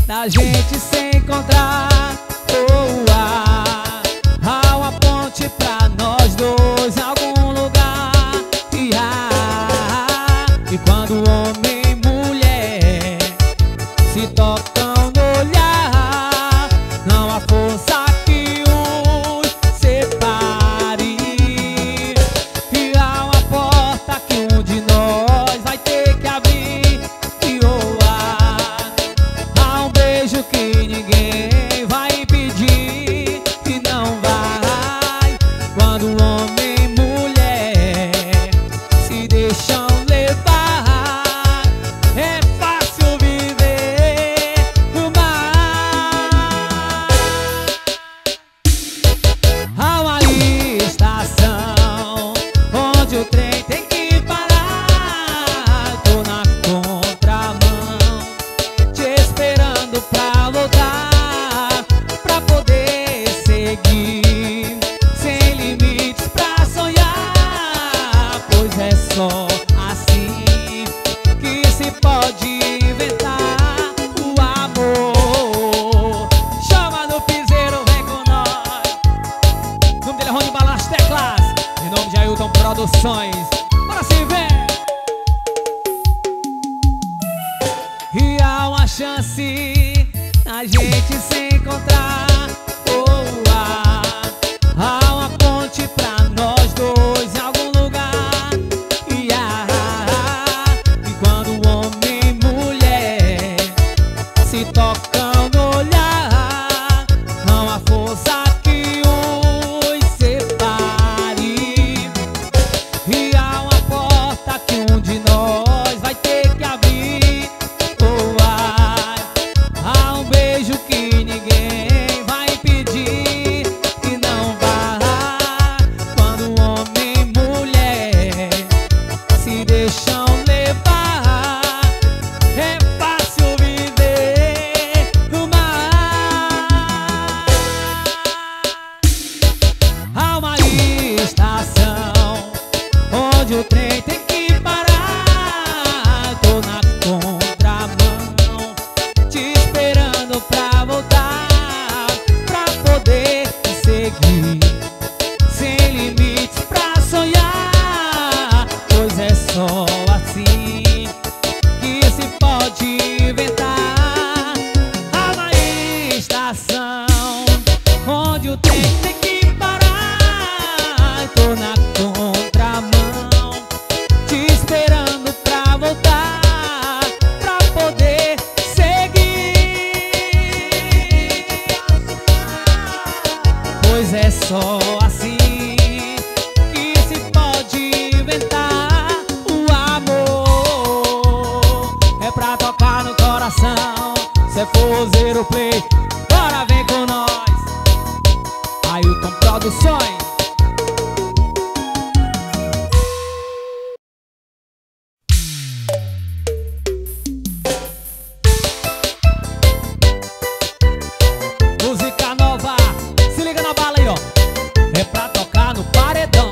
da gente se encontrar. Oh, há uma ponte pra nós dois em algum lugar. E quando homem e mulher se tocam no olhar, não há força que os separe. E há uma porta que um de nós vai ter que abrir. E há um beijo que ninguém vai pedir e não vai. Quando homem e mulher se deixam levar, é fácil viver no mar. Há uma estação onde o trem tem que parar. Tô na contramão, te esperando pra voltar, pra poder seguir, sem limites pra sonhar. Pois é só assim que se pode inventar o amor. Chama no piseiro, vem com nós. O nome dele é Rony Balas Teclas, em nome de Ailton Produções. Bora se ver. E há uma chance a gente se encontrar. Oh, há uma ponte pra nós dois em algum lugar. E quando homem e mulher se tocam no olhar, não há força que os separe. E há uma porta que um de nós vai ter que abrir. Oh, há um beijo que ninguém vai pedir e não vai. Quando homem e mulher se deixam levar, é fácil viver no mar. Há uma estação onde o trem tem que parar. Tô na contramão, te esperando pra voltar, pra poder seguir, sem limites pra sonhar. Pois é só assim que se pode inventar. Há uma estação onde o trem tem que parar. Tô na contramão, te esperando pra voltar, pra poder seguir. Pois é só assim que se pode inventar o amor. É pra tocar no coração, se for zero play, bora vem com nós. Ailton Produções. Música nova, se liga na bala aí, ó. É pra tocar no paredão.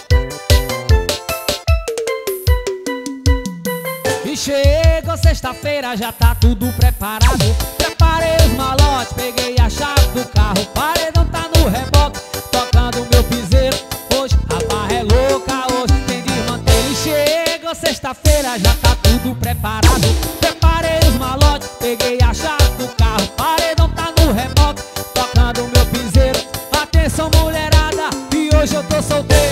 E chegou sexta-feira, já tá tudo preparado. Preparei os malotes, peguei a chave do carro. O paredão tá no reboque, tocando meu piseiro. Hoje a barra é louca, hoje tem desmantelo. E chegou sexta-feira, já tá tudo preparado. Preparei os malotes, peguei a chave do carro. O paredão tá no reboque, tocando meu piseiro. Atenção mulherada, e hoje eu tô solteiro.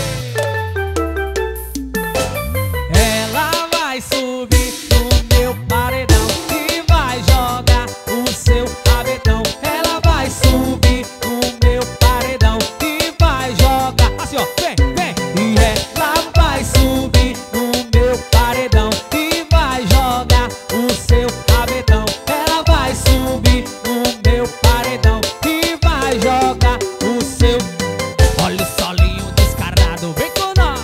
Ela vai subir no meu paredão e vai jogar o seu rabetão. Ela vai subir no meu paredão e vai jogar assim, ó, vem, vem. E ela vai subir no meu paredão e vai jogar o seu rabetão. Ela vai subir no meu paredão e vai jogar o seu. Olha o solinho descarado, vem com nós.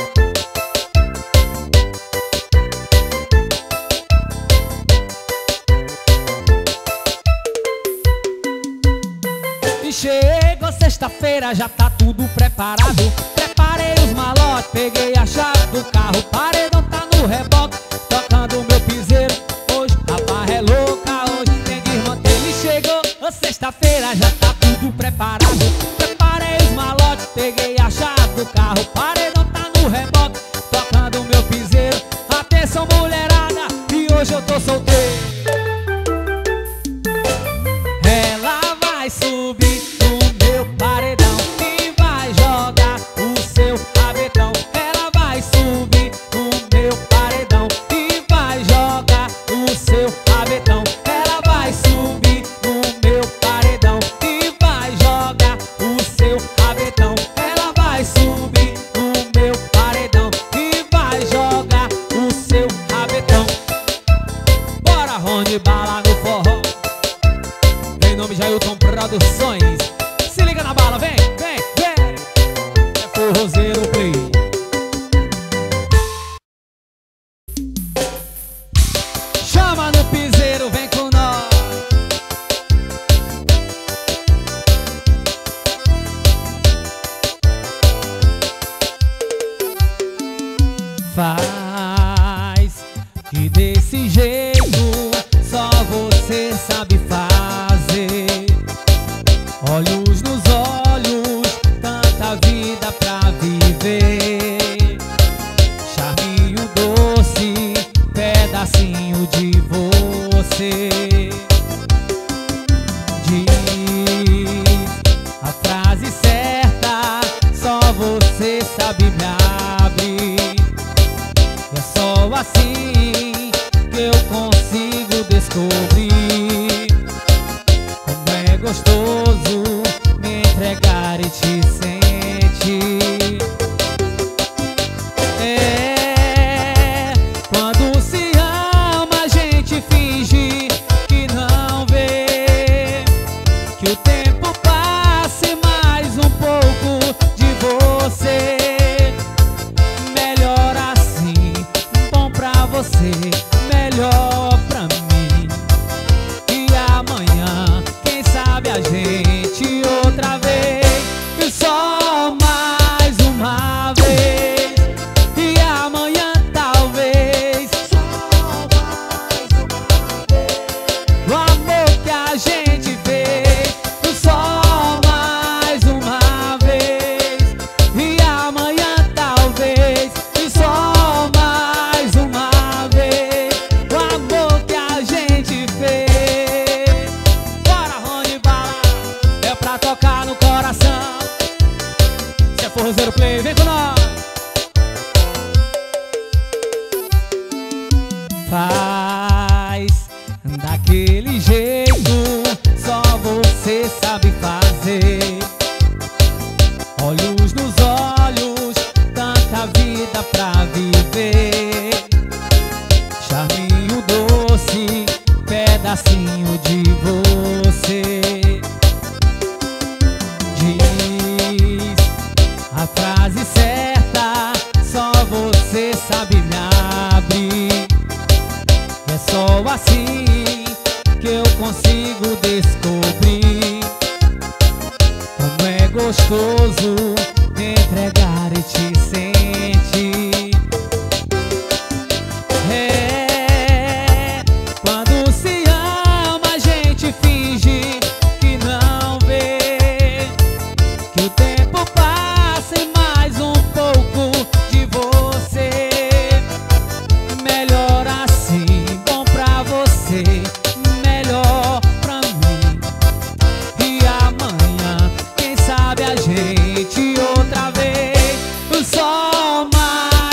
E chegou sexta-feira, já tá tudo preparado. Preparei os malotes, peguei a chave do carro. O paredão tá no reboque, tocando meu piseiro. Hoje a barra é louca, hoje tem desmanteiro. sexta-feira já tá tudo preparado. Preparei os malotes, peguei a chave do carro. Paredão tá no reboque, tocando meu piseiro. Atenção mulherada, e hoje eu tô solteiro. Ela vai subir no meu paredão e vai jogar o seu rabetão. Ela vai subir no meu paredão e vai jogar o seu rabetão. Ela vai subir no meu paredão e vai jogar o seu rabetão. Ela vai subir no meu paredão e vai jogar o seu rabetão. Bora, Rony Bala no forró. Em nome de Ailton Produções. Se liga na bala, vem, vem, vem. É forrozeiro play. Chama no piseiro, vem com nós. Faz que desse jeito só você sabe fazer. Olhos nos olhos, tanta vida pra viver. Charminho doce, pedacinho de você. Diz a frase certa, só você sabe me abrir. É só assim que eu consigo descobrir como é gostoso me entregar e te sentir. É, quando se ama a gente finge que não vê, que o tempo passe mais um pouco de você. Melhor assim, bom pra você, melhor pra mim. E amanhã, quem sabe a gente outra vez. E só mais uma vez. E amanhã talvez. Só mais uma vez. O amor que a gente fez. E só mais uma vez. E amanhã talvez. E só mais uma vez. O amor que a gente fez. Bora, Rony Bala, é pra tocar no coração. Se é forrozeiro play, vem com nós. Faz daquele jeito, só você sabe fazer. Olhos nos olhos, tanta vida pra viver. Charminho doce, pedacinho de você. Diz a frase certa, só você sabe me abrir. É só assim que eu consigo descobrir como é gostoso me entregar e te sentir. É, quando se ama a gente finge que não vê, que o tempo passe mais um pouco de você. Melhor assim, bom pra você, melhor pra mim. E amanhã, quem sabe a gente outra vez. Só mais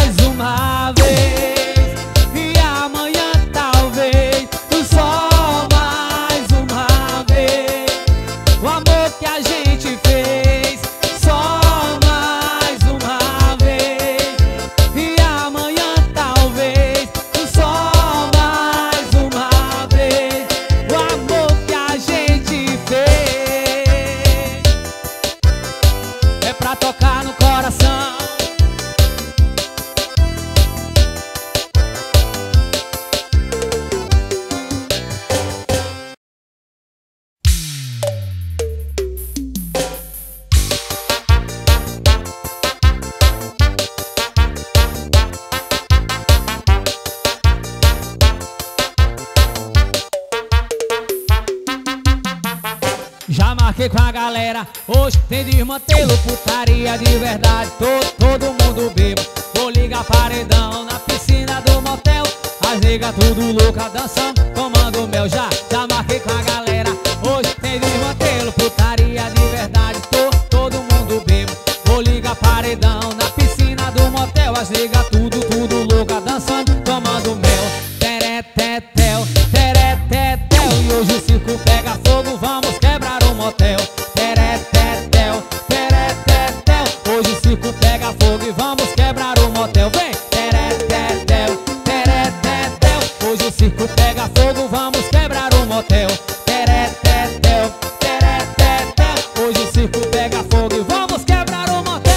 Já marquei com a galera, hoje tem desmantelo, putaria de verdade, todo mundo bebo. Vou ligar paredão na piscina do motel, as nega tudo louca dançando, tomando mel. Já marquei com a galera, hoje tem desmantelo, putaria de verdade, todo mundo bebo. Vou ligar paredão na piscina do motel, as nega tudo louca dançando, tomando mel. Teretetel, teretetel, e hoje o circo pega fogo, vamos quebrar o motel. Teretetel, teretetel, hoje o circo pega fogo e vamos quebrar o motel. Vem! Teretetel, teretetel, hoje o circo pega fogo, vamos quebrar o motel. Teretetel, teretetel, hoje o circo pega fogo e vamos quebrar o motel.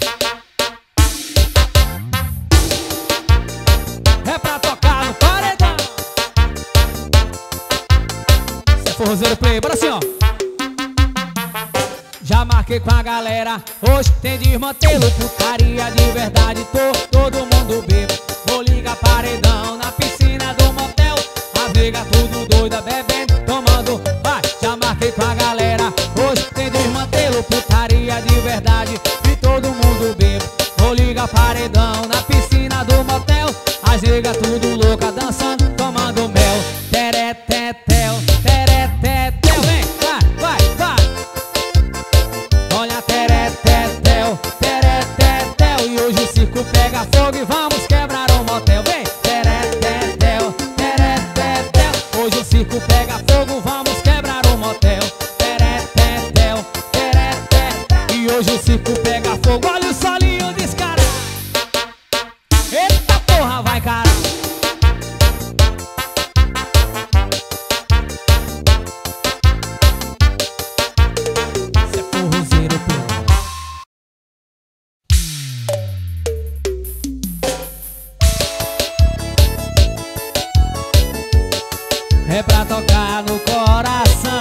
É pra tocar no paredão. Cê é forrozeiro play, bora assim ó. Já marquei com a galera, hoje tem desmantelo, putaria de verdade, todo mundo bebo. Vou ligar paredão na piscina do motel, as nega tudo doida bebendo, tomando. Vai, já marquei com a galera, hoje tem desmantelo, putaria de verdade e todo mundo bebo. Vou ligar paredão na piscina do motel, as nega tudo louca dançando, tomando mel. Teretetel, teretetel, vem, vai, vai. Olha, teretetel, teretetel, e hoje o circo pega fogo e vamos quebrar o motel. Vem, teretetel, teretetel, hoje o circo pega fogo, vamos quebrar o motel. Teretetel, teretetel, e hoje o circo pega fogo. Olha o solinho descarado. Eita porra, vai cara. É pra tocar no coração.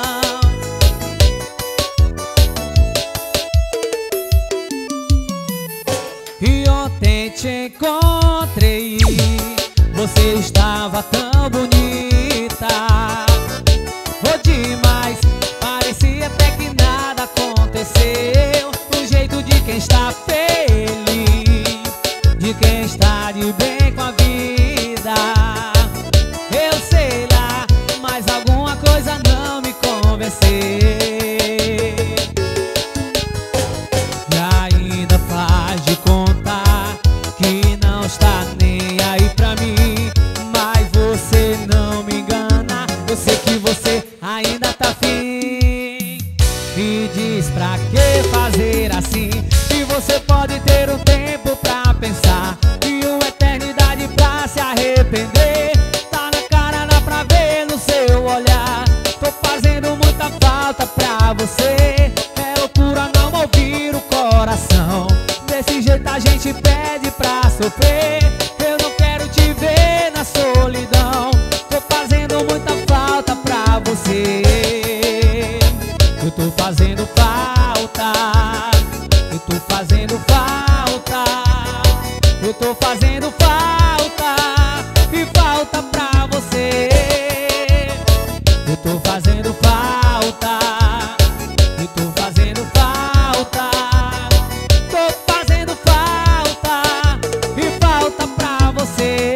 E ontem te encontrei, você estava tão bonita. Oh, demais, parecia até que nada aconteceu. Do jeito de quem está feliz, de quem está de bem com a vida. Eu sei lá, mas alguma coisa não me convenceu. E ainda faz de contar que não está nem aí pra mim, mas você não me engana. Eu sei que você ainda tá afim. E diz pra que fazer assim, se você pode ter um tempo pra pensar e uma eternidade pra se arrepender. Pra você é loucura não ouvir o coração. Desse jeito a gente pede pra sofrer. Eu não quero te ver na solidão. Tô fazendo muita falta pra você. Eu tô fazendo falta. Eu tô fazendo falta. Eu tô fazendo falta. E falta pra você. Eu tô fazendo falta. Eu tô fazendo falta. Tô fazendo falta. E falta pra você.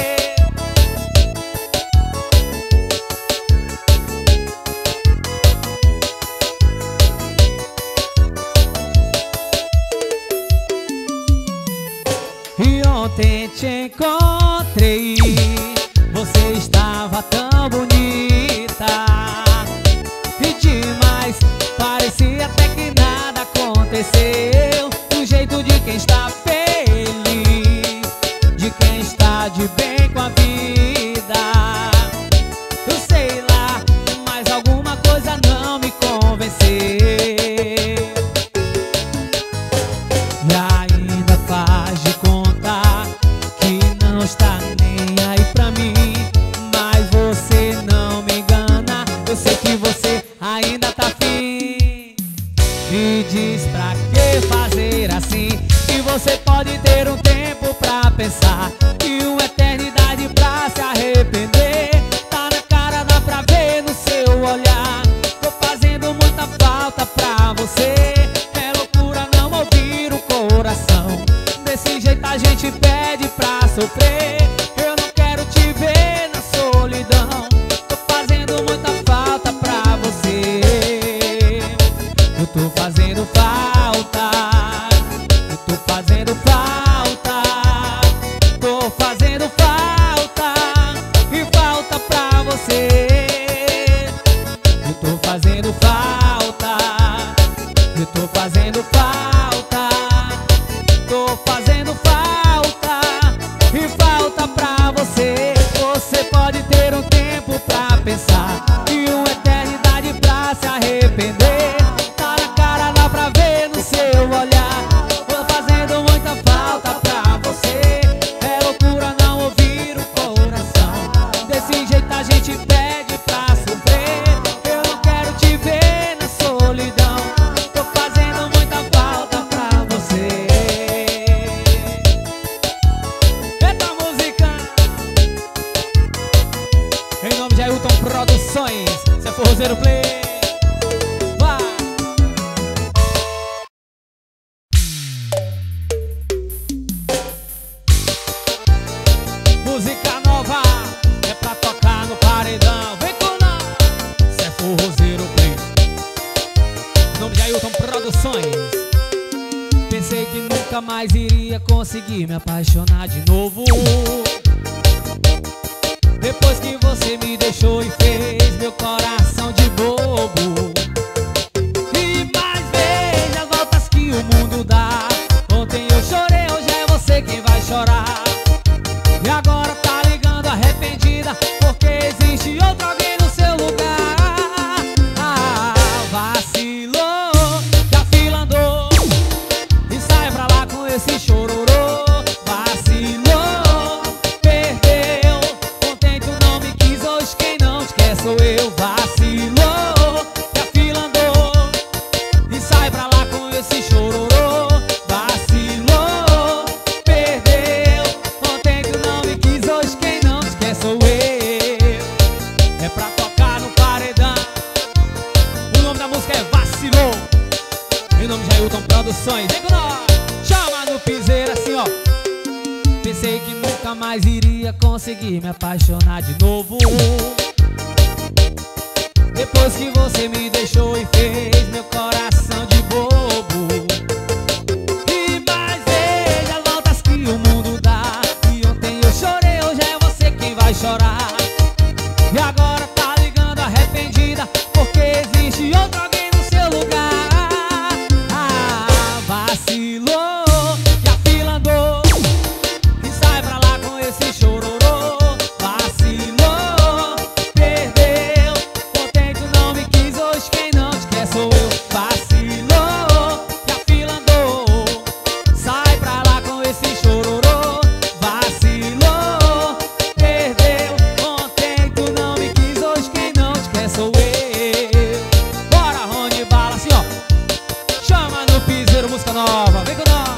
E ontem te encontrei, você estava tão bonita. E demais, parecia até que nada aconteceu. Do jeito de quem está feliz, de quem está de bem com a vida. Eu sei lá, mas alguma coisa não me convenceu. E ainda faz de conta que não está nem aí pra mim, mas você não me engana. Eu sei que você ainda tá afim. E diz pra que fazer assim, que você pode ter um tempo pra pensar e uma eternidade pra se arrepender. Tá na cara, dá pra ver no seu olhar. Tô fazendo Forrozeiro Play. Vai! Música nova é pra tocar no paredão. Vem com nós, cê é Forrozeiro Play. Em nome de Ailton Produções. Pensei que nunca mais iria conseguir me apaixonar de novo, depois que você me deixou e fez meu coração de bobo. E mais veja as voltas que o mundo dá. Ontem eu chorei, hoje é você quem vai chorar. E agora tá ligando arrependida, porque existe outro alguém no seu lugar. Ah, vacilou, que a fila andou, e sai pra lá com esse chororô. Vacilou, perdeu, ontem tu não me quis, hoje quem não te quer sou eu. Vacilou, que a fila andou, e sai pra lá com esse chororô. Vacilou, perdeu, ontem tu não me quis, hoje quem não te quer sou eu. É pra tocar no paredão. O nome da música é Vacilou. Em nome de Ailton Produções. Vem com nós, chama no piseiro assim, ó. Pensei que nunca mais iria conseguir me apaixonar de novo, depois que você me deixou e fez meu coração de bobo. E mais veja as voltas que o mundo dá. E ontem eu chorei, hoje é você quem vai chorar. E agora tá ligando arrependida, porque existe outro alguém no seu lugar. Ah, vacilou, que a fila andou, e sai pra lá com esse chororô. Vacilou, perdeu, ontem tu não me quis, hoje quem não te quer sou eu. Vacilou, que a fila andou, sai pra lá com esse chororô. Vacilou, perdeu, ontem tu não me quis, hoje quem não te quer sou eu. Bora, Rony Bala, assim ó. Chama no piseiro, música nova, vem com nós.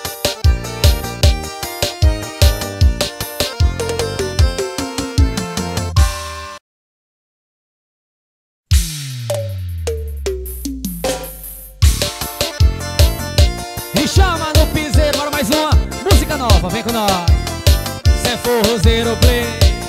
E chama no piseiro, bora mais uma música nova, vem com nós. Cê é Forrozeiro Play.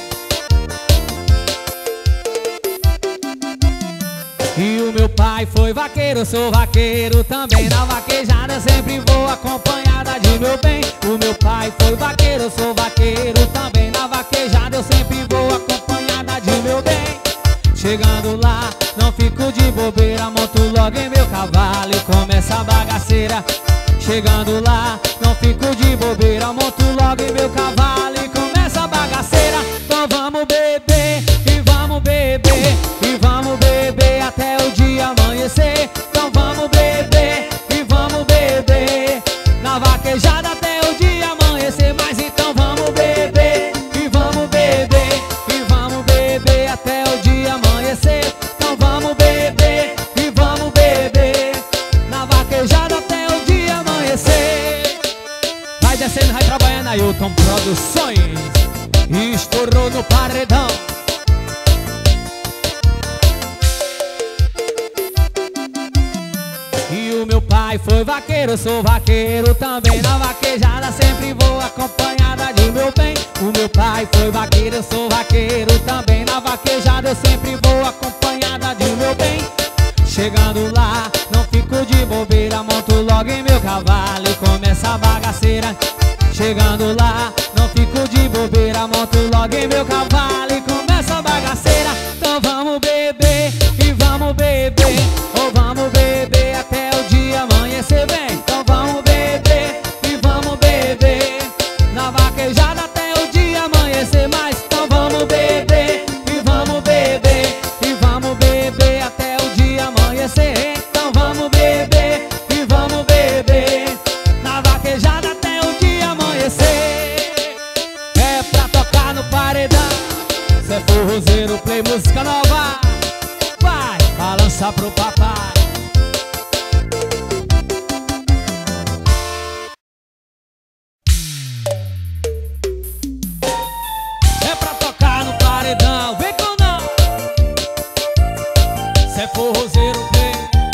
E o meu pai foi vaqueiro, eu sou vaqueiro também. Na vaquejada eu sempre vou acompanhada de meu bem. O meu pai foi vaqueiro, eu sou vaqueiro também. Na vaquejada eu sempre vou acompanhada de meu bem. Chegando lá, não fico de bobeira, monto logo em meu cavalo e começa a bagaceira. Chegando lá, não fico de bobeira, monto logo em meu cavalo e começa a bagaceira. Então vamos beber, e vamos beber, e vamos beber até o dia amanhecer. Então vamos beber, e vamos beber, na vaquejada até o dia amanhecer. Mas então vamos beber, e vamos beber, e vamos beber até o dia amanhecer. Então vamos beber, e vamos beber, na vaquejada até o dia amanhecer. Vai descendo, vai trabalhando, Ailton Produções. E estourou no paredão. E o meu pai foi vaqueiro, eu sou vaqueiro também. Na vaquejada sempre vou acompanhada de meu bem. O meu pai foi vaqueiro, eu sou vaqueiro também. Na vaquejada eu sempre vou acompanhada de meu bem. Chegando lá, não fico de bobeira, monto logo em meu cavalo e começa a bagaceira. Chegando lá, não fico de bobeira, monto logo em meu cavalo e começa a bagaceira. Então vamos beber, e vamos beber, ou vamos beber até o dia amanhecer, bem. Então vamos beber, e vamos beber, na vaquejada até o dia amanhecer. Mas então vamos beber, e vamos beber, e vamos beber até o dia amanhecer. Então vamos beber, e vamos beber, na vaquejada até o dia amanhecer. É pra tocar no paredão. Cê é Forrozeiro Play, música nova. Vai, balança pro papai. É pra tocar no paredão, vem com nós. Zé Forrozeiro Play.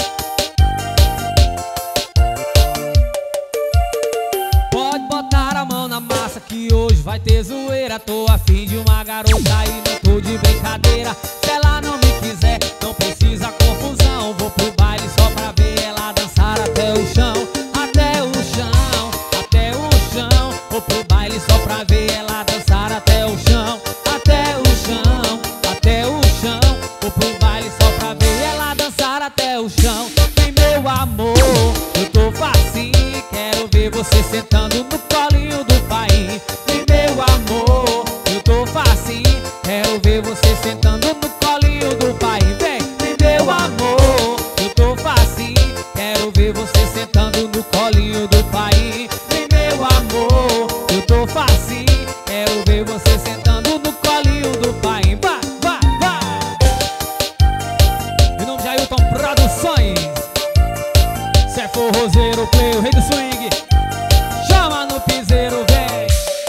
Pode botar a mão na massa que hoje vai ter zoeira. Tô afim de uma garota e não tô de brincadeira. Se ela não me quiser, não precisa confusão. Vou pro baile só pra ver ela dançar até o chão. Até o chão, até o chão. Vou pro baile só pra ver ela dançar até o chão. Até o chão, até o chão. Vou pro baile só pra ver ela dançar até o chão. Vem meu amor, eu tô facinho. Quero ver você sentando no colinho do pai. Vem meu amor, eu tô facinho. Quero ver você sentando no colinho do pai. Vem meu amor, eu tô facinho. Quero ver você sentando no colinho do pai. Vem meu amor, eu tô facinho. Quero ver você sentando no colinho do pai. Vai, vai, vai. Em nome de Ailton Produções, Zé Forrozeiro Play, o rei do swing. Chama no piseiro, vem.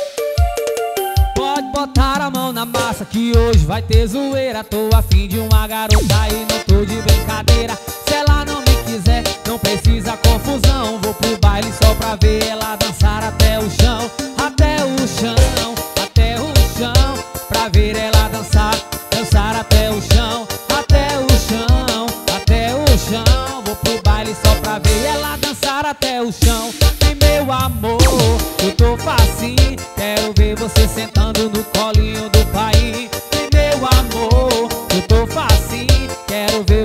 Pode botar a mão na massa que hoje vai ter zoeira. Tô afim de uma garota e não tô de brincadeira. Se ela não me quiser, não precisa confusão. Vou pro baile só pra ver ela dançar até o chão. Até o chão, até o chão. Pra ver ela dançar, dançar até o chão. Até o chão, até o chão. Vou pro baile só pra ver ela dançar até o chão. E meu amor, eu tô facinho. Quero ver você sentando no colinho do pai. E meu amor, eu tô facinho. Quero ver